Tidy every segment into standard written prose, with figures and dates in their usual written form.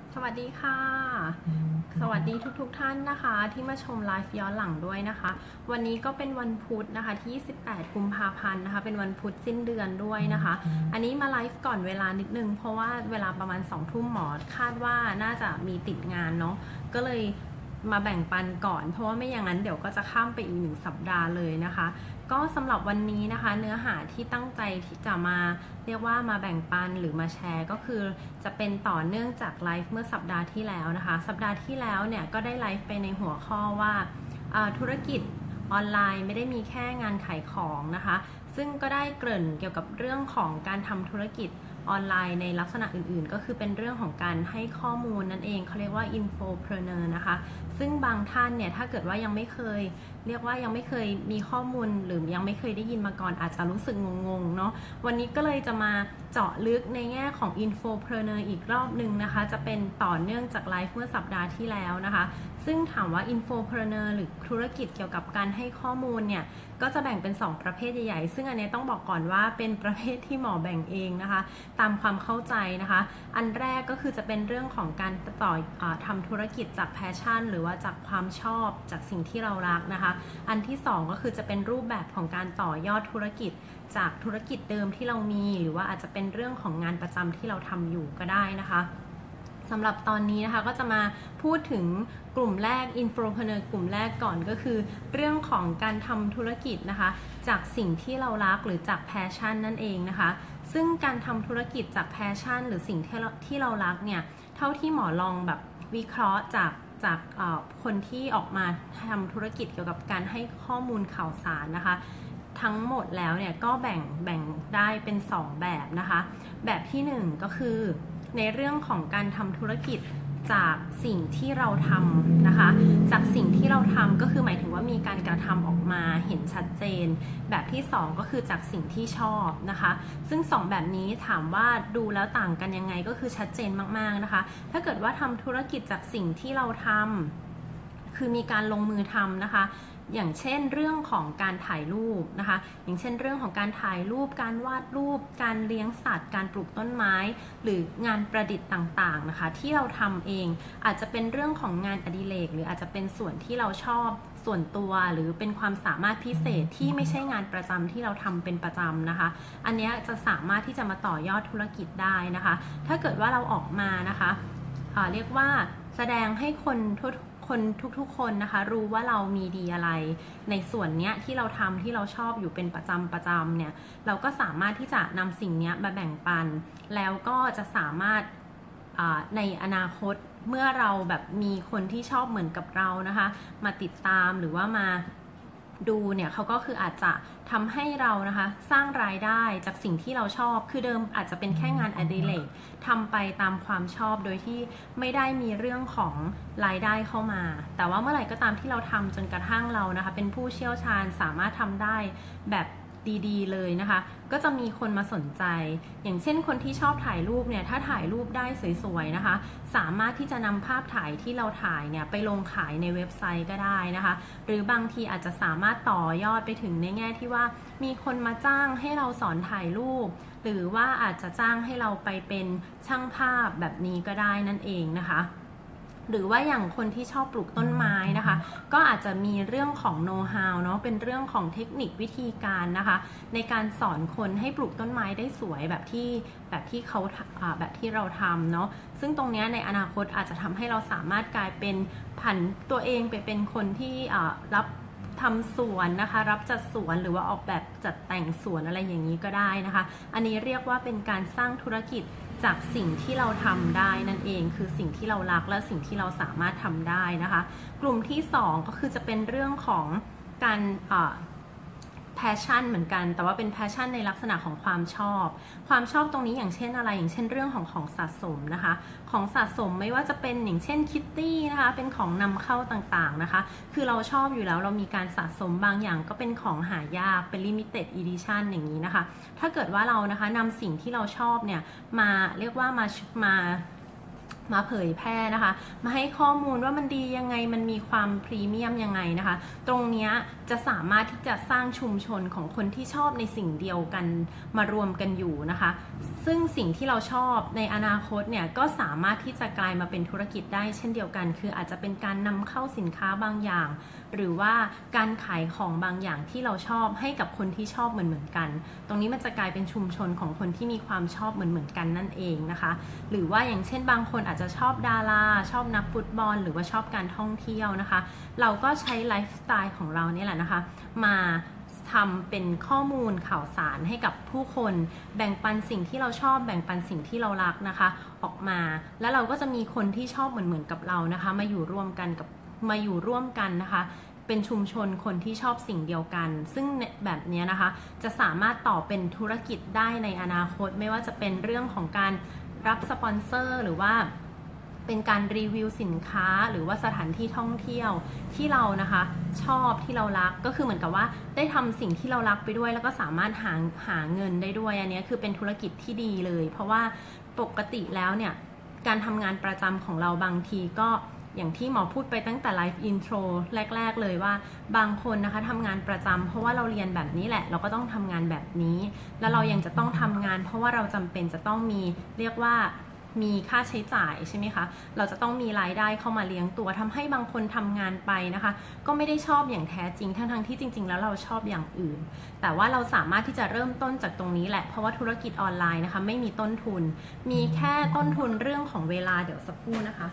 สวัสดีค่ะสวัสดีทุกท่านนะคะที่มาชมไลฟ์ย้อนหลังด้วยนะคะวันนี้ก็เป็นวันพุธนะคะที่28กุมภาพันธ์นะคะเป็นวันพุธสิ้นเดือนด้วยนะคะอันนี้มาไลฟ์ก่อนเวลานิดนึงเพราะว่าเวลาประมาณ2 ทุ่มหมอคาดว่าน่าจะมีติดงานเนาะก็เลยมาแบ่งปันก่อนเพราะว่าไม่อย่างนั้นเดี๋ยวก็จะข้ามไปอีก1 สัปดาห์เลยนะคะก็สำหรับวันนี้นะคะเนื้อหาที่ตั้งใจที่จะมาเรียกว่ามาแบ่งปันหรือมาแชร์ก็คือจะเป็นต่อเนื่องจากไลฟ์เมื่อสัปดาห์ที่แล้วนะคะสัปดาห์ที่แล้วเนี่ยก็ได้ไลฟ์ไปในหัวข้อว่าธุรกิจออนไลน์ไม่ได้มีแค่งานขายของนะคะซึ่งก็ได้เกริ่นเกี่ยวกับเรื่องของการทำธุรกิจออนไลน์ในลักษณะอื่นๆก็คือเป็นเรื่องของการให้ข้อมูลนั่นเองเขาเรียกว่า infopreneur นะคะซึ่งบางท่านเนี่ยถ้าเกิดว่ายังไม่เคยเรียกว่ายังไม่เคยมีข้อมูลหรือยังไม่เคยได้ยินมาก่อนอาจจะรู้สึกงงๆเนาะวันนี้ก็เลยจะมาเจาะลึกในแง่ของ infopreneur อีกรอบนึงนะคะจะเป็นต่อเนื่องจากไลฟ์เมื่อสัปดาห์ที่แล้วนะคะซึ่งถามว่า infopreneur หรือธุรกิจเกี่ยวกับการให้ข้อมูลเนี่ยก็จะแบ่งเป็น2ประเภทใหญ่ๆซึ่งอันนี้ต้องบอกก่อนว่าเป็นประเภทที่หมอแบ่งเองนะคะตามความเข้าใจนะคะอันแรกก็คือจะเป็นเรื่องของการทำธุรกิจจากแพชชั่นหรือว่าจากความชอบจากสิ่งที่เรารักนะคะอันที่2ก็คือจะเป็นรูปแบบของการต่อยอดธุรกิจจากธุรกิจเดิมที่เรามีหรือว่าอาจจะเป็นเรื่องของงานประจำที่เราทำอยู่ก็ได้นะคะสำหรับตอนนี้นะคะก็จะมาพูดถึงกลุ่มแรก Infopreneur กลุ่มแรกก่อนก็คือเรื่องของการทำธุรกิจนะคะจากสิ่งที่เรารักหรือจากแพชชั่นนั่นเองนะคะซึ่งการทำธุรกิจจากแพชชั่นหรือสิ่งที่เรารักเนี่ยเท่าที่หมอลองแบบวิเคราะห์จากคนที่ออกมาทำธุรกิจเกี่ยวกับการให้ข้อมูลข่าวสารนะคะทั้งหมดแล้วเนี่ยก็แบ่งได้เป็น2แบบนะคะแบบที่1ก็คือในเรื่องของการทำธุรกิจจากสิ่งที่เราทำนะคะจากสิ่งที่เราทำก็คือหมายถึงว่ามีการกระทำออกมาเห็นชัดเจนแบบที่2ก็คือจากสิ่งที่ชอบนะคะซึ่ง2แบบนี้ถามว่าดูแล้วต่างกันยังไงก็คือชัดเจนมากๆนะคะถ้าเกิดว่าทำธุรกิจจากสิ่งที่เราทำคือมีการลงมือทำนะคะอย่างเช่นเรื่องของการถ่ายรูปนะคะอย่างเช่นเรื่องของการถ่ายรูปการวาดรูปการเลี้ยงสัตว์การปลูกต้นไม้หรืองานประดิษฐ์ต่างๆนะคะที่เราทำเองอาจจะเป็นเรื่องของงานอดิเรกหรืออาจจะเป็นส่วนที่เราชอบส่วนตัวหรือเป็นความสามารถพิเศษที่ไม่ใช่งานประจำที่เราทำเป็นประจำนะคะอันนี้จะสามารถที่จะมาต่อยอดธุรกิจได้นะคะถ้าเกิดว่าเราออกมานะคะเรียกว่าแสดงให้คนทุกคนนะคะรู้ว่าเรามีดีอะไรในส่วนเนี้ยที่เราทำที่เราชอบอยู่เป็นประจำเนี่ยเราก็สามารถที่จะนำสิ่งนี้มาแบ่งปันแล้วก็จะสามารถในอนาคตเมื่อเราแบบมีคนที่ชอบเหมือนกับเรานะคะมาติดตามหรือว่ามาดูเนี่ยเขาก็คืออาจจะทำให้เรานะคะสร้างรายได้จากสิ่งที่เราชอบคือเดิมอาจจะเป็นแค่งานอดิเรกทำไปตามความชอบโดยที่ไม่ได้มีเรื่องของรายได้เข้ามาแต่ว่าเมื่อไหร่ก็ตามที่เราทำจนกระทั่งเรานะคะเป็นผู้เชี่ยวชาญสามารถทำได้แบบดีๆเลยนะคะก็จะมีคนมาสนใจอย่างเช่นคนที่ชอบถ่ายรูปเนี่ยถ้าถ่ายรูปได้สวยๆนะคะสามารถที่จะนำภาพถ่ายที่เราถ่ายเนี่ยไปลงขายในเว็บไซต์ก็ได้นะคะหรือบางทีอาจจะสามารถต่อยอดไปถึงในแง่ที่ว่ามีคนมาจ้างให้เราสอนถ่ายรูปหรือว่าอาจจะจ้างให้เราไปเป็นช่างภาพแบบนี้ก็ได้นั่นเองนะคะหรือว่าอย่างคนที่ชอบปลูกต้นไม้นะคะก็อาจจะมีเรื่องของโน้ตฮาวเนาะเป็นเรื่องของเทคนิควิธีการนะคะในการสอนคนให้ปลูกต้นไม้ได้สวยแบบที่เขาแบบที่เราทำเนาะซึ่งตรงนี้ในอนาคตอาจจะทำให้เราสามารถกลายเป็นผันตัวเองไปเป็นคนที่รับทำสวนนะคะรับจัดสวนหรือว่าออกแบบจัดแต่งสวนอะไรอย่างนี้ก็ได้นะคะอันนี้เรียกว่าเป็นการสร้างธุรกิจจากสิ่งที่เราทำได้นั่นเองคือสิ่งที่เรารักและสิ่งที่เราสามารถทำได้นะคะกลุ่มที่2ก็คือจะเป็นเรื่องของการแพชชั่นเหมือนกันแต่ว่าเป็นแพชชั่นในลักษณะของความชอบตรงนี้อย่างเช่นอะไรอย่างเช่นเรื่องของสะสมนะคะของสะสมไม่ว่าจะเป็นอย่างเช่นคิตตี้นะคะเป็นของนำเข้าต่างๆนะคะคือเราชอบอยู่แล้วเรามีการสะสมบางอย่างก็เป็นของหายากเป็น limited edition อย่างนี้นะคะถ้าเกิดว่าเรานะคะนำสิ่งที่เราชอบเนี่ยมาเรียกว่ามามาเผยแพร่นะคะมาให้ข้อมูลว่ามันดียังไงมันมีความพรีเมียมยังไงนะคะตรงนี้จะสามารถที่จะสร้างชุมชนของคนที่ชอบในสิ่งเดียวกันมารวมกันอยู่นะคะซึ่งสิ่งที่เราชอบในอนาคตเนี่ยก็สามารถที่จะกลายมาเป็นธุรกิจได้เช่นเดียวกันคืออาจจะเป็นการนำเข้าสินค้าบางอย่างหรือว่าการขายของบางอย่างที่เราชอบให้กับคนที่ชอบเหมือนกันตรงนี้มันจะกลายเป็นชุมชนของคนที่มีความชอบเหมือนกันนั่นเองนะคะหรือว่าอย่างเช่นบางคนอาจจะชอบดาราชอบนักฟุตบอลหรือว่าชอบการท่องเที่ยวนะคะเราก็ใช้ไลฟ์สไตล์ของเราเนี่ยแหละนะคะมาทำเป็นข้อมูลข่าวสารให้กับผู้คนแบ่งปันสิ่งที่เราชอบแบ่งปันสิ่งที่เรารักนะคะออกมาแล้วเราก็จะมีคนที่ชอบเหมือนกับเรานะคะมาอยู่ร่วมกันนะคะเป็นชุมชนคนที่ชอบสิ่งเดียวกันซึ่งแบบนี้นะคะจะสามารถต่อเป็นธุรกิจได้ในอนาคตไม่ว่าจะเป็นเรื่องของการรับสปอนเซอร์หรือว่าเป็นการรีวิวสินค้าหรือว่าสถานที่ท่องเที่ยวที่เรานะคะชอบที่เรารักก็คือเหมือนกับว่าได้ทำสิ่งที่เรารักไปด้วยแล้วก็สามารถหาเงินได้ด้วยอันนี้คือเป็นธุรกิจที่ดีเลยเพราะว่าปกติแล้วเนี่ยการทำงานประจำของเราบางทีก็อย่างที่หมอพูดไปตั้งแต่ไลฟ์อินโทรแรกๆเลยว่าบางคนนะคะทำงานประจำเพราะว่าเราเรียนแบบนี้แหละเราก็ต้องทำงานแบบนี้แล้วเรายังจะต้องทำงานเพราะว่าเราจำเป็นจะต้องมีเรียกว่ามีค่าใช้จ่ายใช่ไหมคะเราจะต้องมีรายได้เข้ามาเลี้ยงตัวทำให้บางคนทำงานไปนะคะก็ไม่ได้ชอบอย่างแท้จริงทั้งที่จริงๆแล้วเราชอบอย่างอื่นแต่ว่าเราสามารถที่จะเริ่มต้นจากตรงนี้แหละเพราะว่าธุรกิจออนไลน์นะคะไม่มีต้นทุนมีแค่ต้นทุนเรื่องของเวลาเดี๋ยวสักครู่นะคะ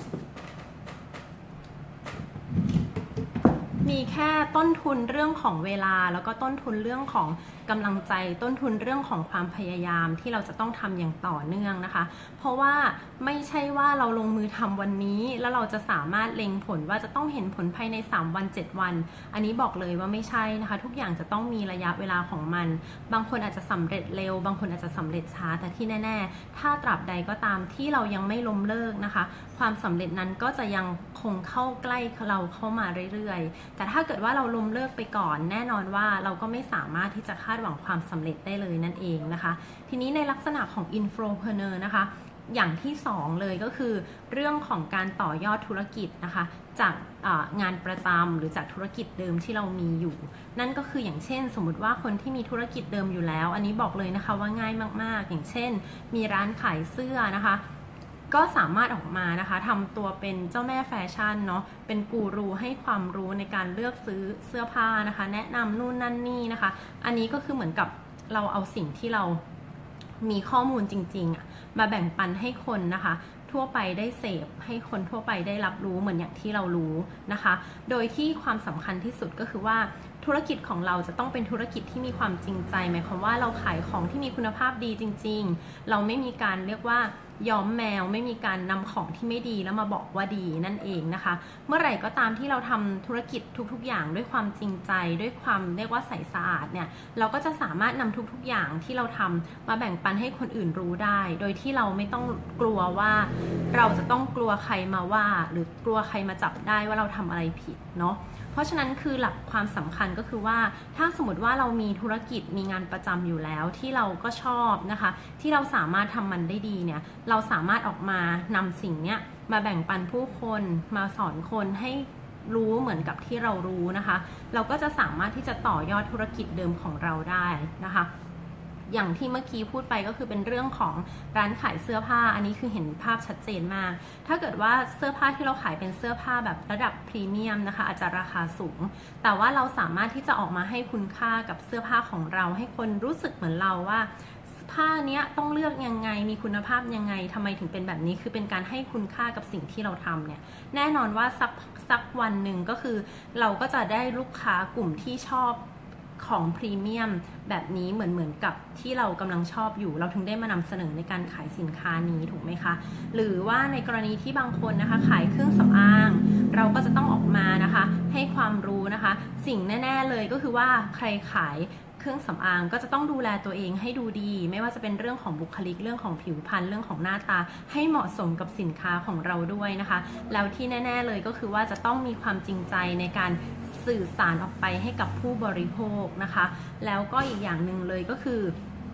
มีแค่ต้นทุนเรื่องของเวลาแล้วก็ต้นทุนเรื่องของกำลังใจต้นทุนเรื่องของความพยายามที่เราจะต้องทำอย่างต่อเนื่องนะคะเพราะว่าไม่ใช่ว่าเราลงมือทำวันนี้แล้วเราจะสามารถเล็งผลว่าจะต้องเห็นผลภายใน3วัน7วันอันนี้บอกเลยว่าไม่ใช่นะคะทุกอย่างจะต้องมีระยะเวลาของมันบางคนอาจจะสำเร็จเร็วบางคนอาจจะสำเร็จช้าแต่ที่แน่ๆถ้าตราบใดก็ตามที่เรายังไม่ล้มเลิกนะคะความสำเร็จนั้นก็จะยังคงเข้าใกล้เราเข้ามาเรื่อยๆแต่ถ้าเกิดว่าเราล้มเลิกไปก่อนแน่นอนว่าเราก็ไม่สามารถที่จะคาดหวังความสำเร็จได้เลยนั่นเองนะคะทีนี้ในลักษณะของ Infopreneur นะคะอย่างที่2เลยก็คือเรื่องของการต่อยอดธุรกิจนะคะจากงานประจำหรือจากธุรกิจเดิมที่เรามีอยู่นั่นก็คืออย่างเช่นสมมุติว่าคนที่มีธุรกิจเดิมอยู่แล้วอันนี้บอกเลยนะคะว่าง่ายมากๆอย่างเช่นมีร้านขายเสื้อนะคะก็สามารถออกมานะคะทำตัวเป็นเจ้าแม่แฟชั่นเนาะเป็นกูรูให้ความรู้ในการเลือกซื้อเสื้อผ้านะคะแนะนำนู่นนั่นนี่นะคะอันนี้ก็คือเหมือนกับเราเอาสิ่งที่เรามีข้อมูลจริงๆมาแบ่งปันให้คนนะคะทั่วไปได้เสพให้คนทั่วไปได้รับรู้เหมือนอย่างที่เรารู้นะคะโดยที่ความสำคัญที่สุดก็คือว่าธุรกิจของเราจะต้องเป็นธุรกิจที่มีความจริงใจหมายความว่าเราขายของที่มีคุณภาพดีจริงๆเราไม่มีการเรียกว่าย้อมแมวไม่มีการนำของที่ไม่ดีแล้วมาบอกว่าดีนั่นเองนะคะเมื่อไหร่ก็ตามที่เราทำธุรกิจทุกๆอย่างด้วยความจริงใจด้วยความเรียกว่าใสสะอาดเนี่ยเราก็จะสามารถนำทุกๆอย่างที่เราทำมาแบ่งปันให้คนอื่นรู้ได้โดยที่เราไม่ต้องกลัวว่าเราจะต้องกลัวใครมาว่าหรือกลัวใครมาจับได้ว่าเราทำอะไรผิดเนาะเพราะฉะนั้นคือหลักความสำคัญก็คือว่าถ้าสมมติว่าเรามีธุรกิจมีงานประจำอยู่แล้วที่เราก็ชอบนะคะที่เราสามารถทำมันได้ดีเนี่ยเราสามารถออกมานำสิ่งเนี้ยมาแบ่งปันผู้คนมาสอนคนให้รู้เหมือนกับที่เรารู้นะคะเราก็จะสามารถที่จะต่อยอดธุรกิจเดิมของเราได้นะคะอย่างที่เมื่อกี้พูดไปก็คือเป็นเรื่องของร้านขายเสื้อผ้าอันนี้คือเห็นภาพชัดเจนมากถ้าเกิดว่าเสื้อผ้าที่เราขายเป็นเสื้อผ้าแบบระดับพรีเมียมนะคะอาจจะราคาสูงแต่ว่าเราสามารถที่จะออกมาให้คุณค่ากับเสื้อผ้าของเราให้คนรู้สึกเหมือนเราว่าผ้าเนี้ยต้องเลือกยังไงมีคุณภาพยังไงทำไมถึงเป็นแบบนี้คือเป็นการให้คุณค่ากับสิ่งที่เราทำเนี่ยแน่นอนว่าสักวันหนึ่งก็คือเราก็จะได้ลูกค้ากลุ่มที่ชอบของพรีเมียมแบบนี้เหมือนกับที่เรากำลังชอบอยู่เราถึงได้มานำเสนอในการขายสินค้านี้ถูกไหมคะหรือว่าในกรณีที่บางคนนะคะขายเครื่องสำอางเราก็จะต้องออกมานะคะให้ความรู้นะคะสิ่งแน่ๆเลยก็คือว่าใครขายเครื่องสำอางก็จะต้องดูแลตัวเองให้ดูดีไม่ว่าจะเป็นเรื่องของบุคลิกเรื่องของผิวพรรณเรื่องของหน้าตาให้เหมาะสมกับสินค้าของเราด้วยนะคะแล้วที่แน่ๆเลยก็คือว่าจะต้องมีความจริงใจในการสื่อสารออกไปให้กับผู้บริโภคนะคะแล้วก็อีกอย่างหนึ่งเลยก็คือ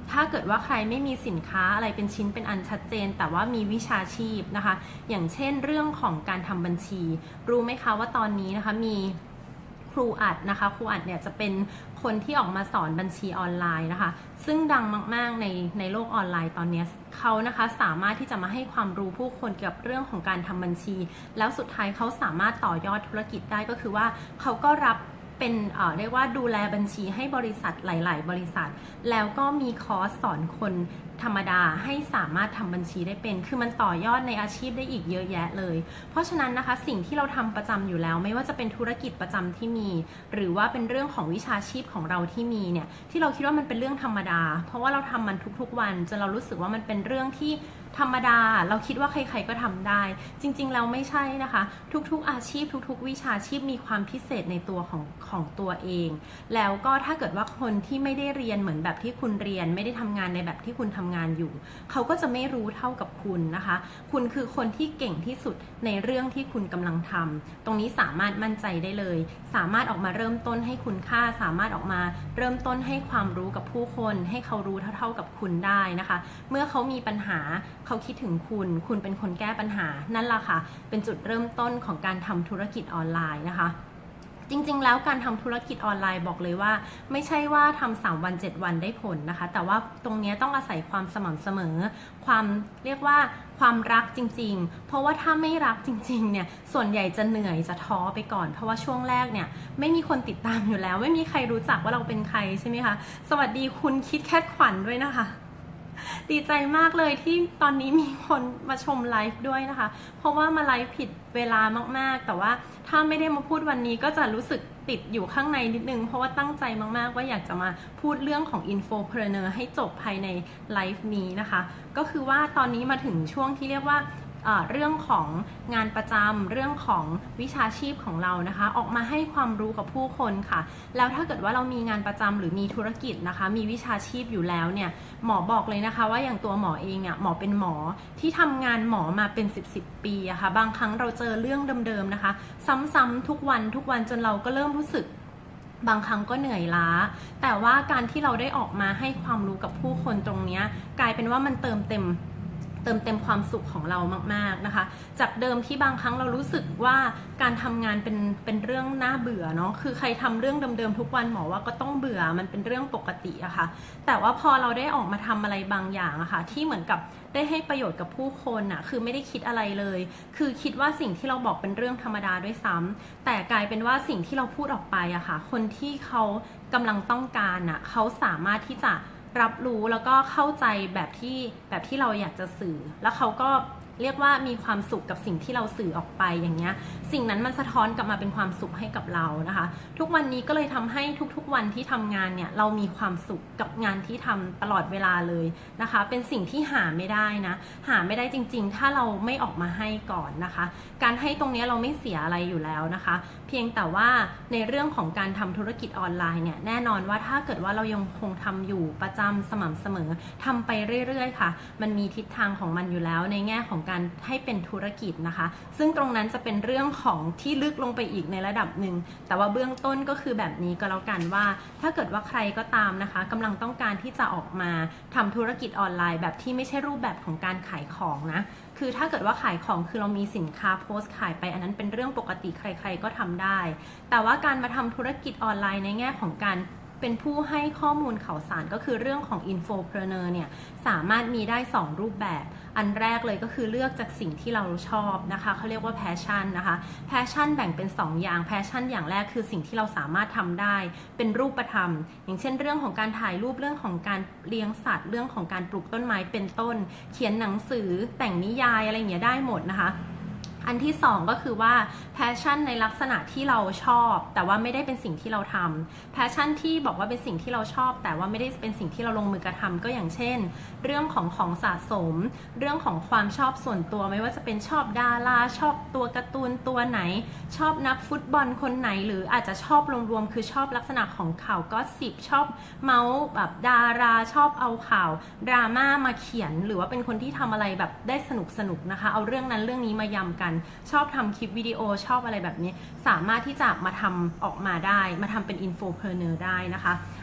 ถ้าเกิดว่าใครไม่มีสินค้าอะไรเป็นชิ้นเป็นอันชัดเจนแต่ว่ามีวิชาชีพนะคะอย่างเช่นเรื่องของการทำบัญชีรู้ไหมคะว่าตอนนี้นะคะมีครูอัดนะคะครูอัดเนี่ยจะเป็นคนที่ออกมาสอนบัญชีออนไลน์นะคะซึ่งดังมากๆในโลกออนไลน์ตอนนี้เขานะคะสามารถที่จะมาให้ความรู้ผู้คนเกี่ยวกับเรื่องของการทำบัญชีแล้วสุดท้ายเขาสามารถต่อยอดธุรกิจได้ก็คือว่าเขาก็รับเป็นเรียกว่าดูแลบัญชีให้บริษัทหลายๆบริษัทแล้วก็มีคอร์สสอนคนธรรมดาให้สามารถทำบัญชีได้เป็นคือมันต่อยอดในอาชีพได้อีกเยอะแยะเลยเพราะฉะนั้นนะคะสิ่งที่เราทำประจำอยู่แล้วไม่ว่าจะเป็นธุรกิจประจำที่มีหรือว่าเป็นเรื่องของวิชาชีพของเราที่มีเนี่ยที่เราคิดว่ามันเป็นเรื่องธรรมดาเพราะว่าเราทำมันทุกๆวันจนเรารู้สึกว่ามันเป็นเรื่องที่ธรรมดาเราคิดว่าใครๆก็ทำได้จริงๆแล้วไม่ใช่นะคะทุกๆอาชีพทุกๆวิชาชีพมีความพิเศษในตัวของตัวเองแล้วก็ถ้าเกิดว่าคนที่ไม่ได้เรียนเหมือนแบบที่คุณเรียนไม่ได้ทำงานในแบบที่คุณทำงานอยู่เขาก็จะไม่รู้เท่ากับคุณนะคะคุณคือคนที่เก่งที่สุดในเรื่องที่คุณกำลังทำตรงนี้สามารถมั่นใจได้เลยสามารถออกมาเริ่มต้นให้คุณค่าสามารถออกมาเริ่มต้นให้ความรู้กับผู้คนให้เขารู้เท่ากับคุณได้นะคะเมื่อเขามีปัญหาเขาคิดถึงคุณเป็นคนแก้ปัญหานั่นแหละค่ะเป็นจุดเริ่มต้นของการทำธุรกิจออนไลน์นะคะจริงๆแล้วการทำธุรกิจออนไลน์บอกเลยว่าไม่ใช่ว่าทำ3 วัน 7 วันได้ผลนะคะแต่ว่าตรงนี้ต้องอาศัยความสม่ำเสมอความเรียกว่าความรักจริงๆเพราะว่าถ้าไม่รักจริงๆเนี่ยส่วนใหญ่จะเหนื่อยจะท้อไปก่อนเพราะว่าช่วงแรกเนี่ยไม่มีคนติดตามอยู่แล้วไม่มีใครรู้จักว่าเราเป็นใครใช่ไหมคะสวัสดีคุณคิดแคทขวัญด้วยนะคะดีใจมากเลยที่ตอนนี้มีคนมาชมไลฟ์ด้วยนะคะเพราะว่ามาไลฟ์ผิดเวลามากๆแต่ว่าถ้าไม่ได้มาพูดวันนี้ก็จะรู้สึกติดอยู่ข้างในนิดนึงเพราะว่าตั้งใจมากๆว่าอยากจะมาพูดเรื่องของ Infopreneur ให้จบภายในไลฟ์นี้นะคะก็คือว่าตอนนี้มาถึงช่วงที่เรียกว่าเรื่องของงานประจำเรื่องของวิชาชีพของเรานะคะออกมาให้ความรู้กับผู้คนค่ะแล้วถ้าเกิดว่าเรามีงานประจำหรือมีธุรกิจนะคะมีวิชาชีพอยู่แล้วเนี่ยหมอบอกเลยนะคะว่าอย่างตัวหมอเองหมอเป็นหมอที่ทำงานหมอมาเป็น10 ปีอะค่ะบางครั้งเราเจอเรื่องเดิมๆนะคะซ้ำๆทุกวันจนเราก็เริ่มรู้สึกบางครั้งก็เหนื่อยล้าแต่ว่าการที่เราได้ออกมาให้ความรู้กับผู้คนตรงนี้กลายเป็นว่ามันเติมเต็มความสุขของเรามากๆนะคะจากเดิมที่บางครั้งเรารู้สึกว่าการทำงานเป็นเรื่องน่าเบื่อเนาะคือใครทำเรื่องเดิมๆทุกวันหมอว่าก็ต้องเบื่อมันเป็นเรื่องปกติอะค่ะแต่ว่าพอเราได้ออกมาทำอะไรบางอย่างอะค่ะที่เหมือนกับได้ให้ประโยชน์กับผู้คนอะคือไม่ได้คิดอะไรเลยคือคิดว่าสิ่งที่เราบอกเป็นเรื่องธรรมดาด้วยซ้ำแต่กลายเป็นว่าสิ่งที่เราพูดออกไปอะค่ะคนที่เขากำลังต้องการอะเขาสามารถที่จะรับรู้แล้วก็เข้าใจแบบที่เราอยากจะสื่อแล้วเขาก็เรียกว่ามีความสุขกับสิ่งที่เราสื่อออกไปอย่างเงี้ยสิ่งนั้นมันสะท้อนกลับมาเป็นความสุขให้กับเรานะคะทุกวันนี้ก็เลยทำให้ทุกๆวันที่ทำงานเนี่ยเรามีความสุขกับงานที่ทำตลอดเวลาเลยนะคะเป็นสิ่งที่หาไม่ได้นะหาไม่ได้จริงๆถ้าเราไม่ออกมาให้ก่อนนะคะการให้ตรงนี้เราไม่เสียอะไรอยู่แล้วนะคะเพียงแต่ว่าในเรื่องของการทำธุรกิจออนไลน์เนี่ยแน่นอนว่าถ้าเกิดว่าเรายังคงทำอยู่ประจำสม่ำเสมอทำไปเรื่อยๆค่ะมันมีทิศทางของมันอยู่แล้วในแง่ของการให้เป็นธุรกิจนะคะซึ่งตรงนั้นจะเป็นเรื่องของที่ลึกลงไปอีกในระดับหนึ่งแต่ว่าเบื้องต้นก็คือแบบนี้ก็แล้วกันว่าถ้าเกิดว่าใครก็ตามนะคะกำลังต้องการที่จะออกมาทำธุรกิจออนไลน์แบบที่ไม่ใช่รูปแบบของการขายของนะคือถ้าเกิดว่าขายของคือเรามีสินค้าโพสต์ขายไปอันนั้นเป็นเรื่องปกติใครๆก็ทำได้แต่ว่าการมาทำธุรกิจออนไลน์ในแง่ของการเป็นผู้ให้ข้อมูลข่าวสารก็คือเรื่องของ Infopreneur เนี่ยสามารถมีได้2รูปแบบอันแรกเลยก็คือเลือกจากสิ่งที่เราชอบนะคะเขาเรียกว่า Passion นะคะ Passion แบ่งเป็น2อย่าง Passion อย่างแรกคือสิ่งที่เราสามารถทำได้เป็นรูปธรรมอย่างเช่นเรื่องของการถ่ายรูปเรื่องของการเลี้ยงสัตว์เรื่องของการปลูกต้นไม้เป็นต้นเขียนหนังสือแต่งนิยายอะไรอย่างเงี้ยได้หมดนะคะอันที่2ก็คือว่า passion ในลักษณะที่เราชอบแต่ว่าไม่ได้เป็นสิ่งที่เราทำ passion ที่บอกว่าเป็นสิ่งที่เราชอบแต่ว่าไม่ได้เป็นสิ่งที่เราลงมือกระทำก็อย่างเช่นเรื่องของสะสมเรื่องของความชอบส่วนตัวไม่ว่าจะเป็นชอบดาราชอบตัวการ์ตูนตัวไหนชอบนักฟุตบอลคนไหนหรืออาจจะชอบรวมๆคือชอบลักษณะของข่าวก็สิบชอบเมาส์แบบดาราชอบเอาข่าวดราม่ามาเขียนหรือว่าเป็นคนที่ทำอะไรแบบได้สนุกนะคะเอาเรื่องนั้นเรื่องนี้มายำกันชอบทำคลิปวิดีโอชอบอะไรแบบนี้สามารถที่จะมาทำออกมาได้มาทำเป็น Infopreneur ได้นะคะ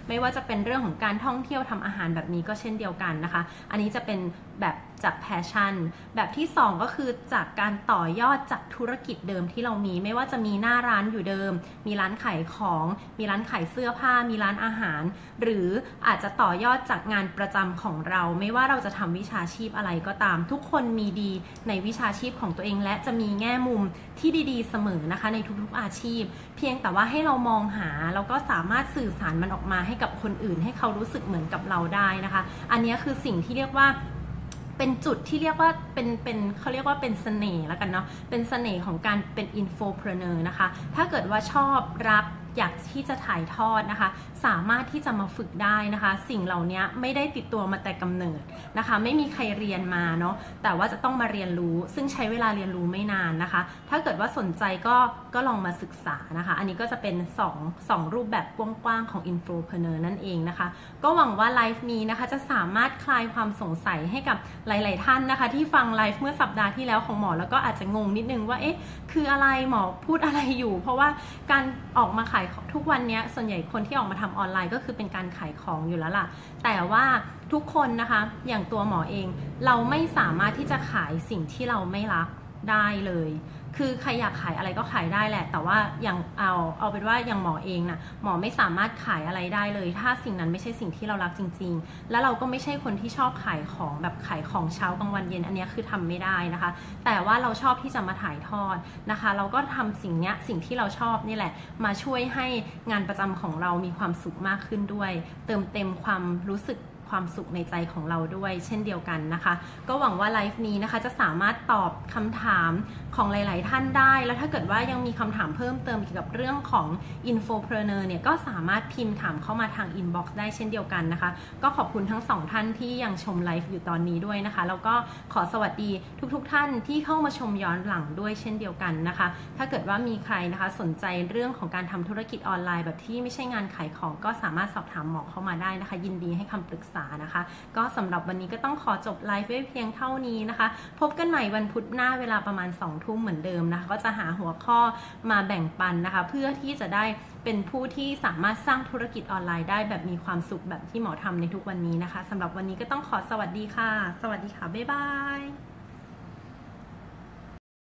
ไม่ว่าจะเป็นเรื่องของการท่องเที่ยวทำอาหารแบบนี้ก็เช่นเดียวกันนะคะอันนี้จะเป็นแบบจากแพชชั่นแบบที่2ก็คือจากการต่อยอดจากธุรกิจเดิมที่เรามีไม่ว่าจะมีหน้าร้านอยู่เดิมมีร้านขายของมีร้านขายเสื้อผ้ามีร้านอาหารหรืออาจจะต่อยอดจากงานประจำของเราไม่ว่าเราจะทำวิชาชีพอะไรก็ตามทุกคนมีดีในวิชาชีพของตัวเองและจะมีแง่มุมที่ดีๆเสมอนะคะในทุกๆอาชีพเพียงแต่ว่าให้เรามองหาแล้วก็สามารถสื่อสารมันออกมาให้กับคนอื่นให้เขารู้สึกเหมือนกับเราได้นะคะอันนี้คือสิ่งที่เรียกว่าเป็นจุดที่เรียกว่าเป็นเขาเรียกว่าเป็นเสน่ห์แล้วกันเนาะเป็นเสน่ห์ของการเป็นอินโฟเพรเนอร์นะคะถ้าเกิดว่าชอบรักอยากที่จะถ่ายทอดนะคะสามารถที่จะมาฝึกได้นะคะสิ่งเหล่านี้ไม่ได้ติดตัวมาแต่กำเนิดนะคะไม่มีใครเรียนมาเนาะแต่ว่าจะต้องมาเรียนรู้ซึ่งใช้เวลาเรียนรู้ไม่นานนะคะถ้าเกิดว่าสนใจก็ลองมาศึกษานะคะอันนี้ก็จะเป็น2รูปแบบกว้างๆของอินโฟเพรเนอร์นั่นเองนะคะก็หวังว่าไลฟ์นี้นะคะจะสามารถคลายความสงสัยให้กับหลายๆท่านนะคะที่ฟังไลฟ์เมื่อสัปดาห์ที่แล้วของหมอแล้วก็อาจจะงงนิดนึงว่าเอ๊ะคืออะไรหมอพูดอะไรอยู่เพราะว่าการออกมาขายทุกวันนี้ส่วนใหญ่คนที่ออกมาทำออนไลน์ก็คือเป็นการขายของอยู่แล้วล่ะแต่ว่าทุกคนนะคะอย่างตัวหมอเองเราไม่สามารถที่จะขายสิ่งที่เราไม่รักได้เลยคือใครอยากขายอะไรก็ขายได้แหละแต่ว่าอย่างเอาเป็นว่าอย่างหมอเองนะหมอไม่สามารถขายอะไรได้เลยถ้าสิ่งนั้นไม่ใช่สิ่งที่เรารักจริงๆแล้วเราก็ไม่ใช่คนที่ชอบขายของแบบขายของเช้ากลางวันเย็นอันนี้คือทำไม่ได้นะคะแต่ว่าเราชอบที่จะมาถ่ายทอดนะคะเราก็ทำสิ่งที่เราชอบนี่แหละมาช่วยให้งานประจำของเรามีความสุขมากขึ้นด้วยเติมเต็มความรู้สึกความสุขในใจของเราด้วยเช่นเดียวกันนะคะก็หวังว่าไลฟ์นี้นะคะจะสามารถตอบคำถามของหลายๆท่านได้แล้วถ้าเกิดว่ายังมีคำถามเพิ่มเติมเกี่ยวกับเรื่องของ Infopreneur เนี่ยก็สามารถพิมพ์ถามเข้ามาทาง Inbox ได้เช่นเดียวกันนะคะก็ขอบคุณทั้ง2ท่านที่ยังชมไลฟ์อยู่ตอนนี้ด้วยนะคะแล้วก็ขอสวัสดีทุกๆท่านที่เข้ามาชมย้อนหลังด้วยเช่นเดียวกันนะคะถ้าเกิดว่ามีใครนะคะสนใจเรื่องของการทำธุรกิจออนไลน์แบบที่ไม่ใช่งานขายของก็สามารถสอบถามหมอเข้ามาได้นะคะยินดีให้คำปรึกษานะคะก็สำหรับวันนี้ก็ต้องขอจบไลฟ์ไว้เพียงเท่านี้นะคะพบกันใหม่วันพุธหน้าเวลาประมาณ20 ทุ่มเหมือนเดิมนะคะก็จะหาหัวข้อมาแบ่งปันนะคะเพื่อที่จะได้เป็นผู้ที่สามารถสร้างธุรกิจออนไลน์ได้แบบมีความสุขแบบที่หมอทำในทุกวันนี้นะคะสำหรับวันนี้ก็ต้องขอสวัสดีค่ะสวัสดีค่ะบ๊ายบาย